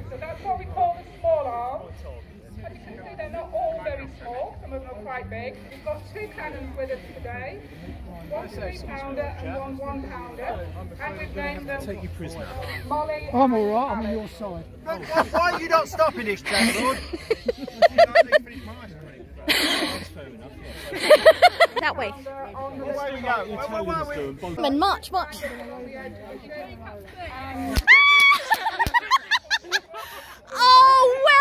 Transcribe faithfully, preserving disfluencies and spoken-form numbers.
So that's what we call the small arms. As you can see, they're not all very small. Some of them are quite big. We've got two cannons with us today. One three pounder and one one pounder. And we've named them Take you prisoner. Molly. I'm all right. I'm on your side. Why, why are you not stopping this, Jack Lord? That way. Where we go? And march, march. Oh,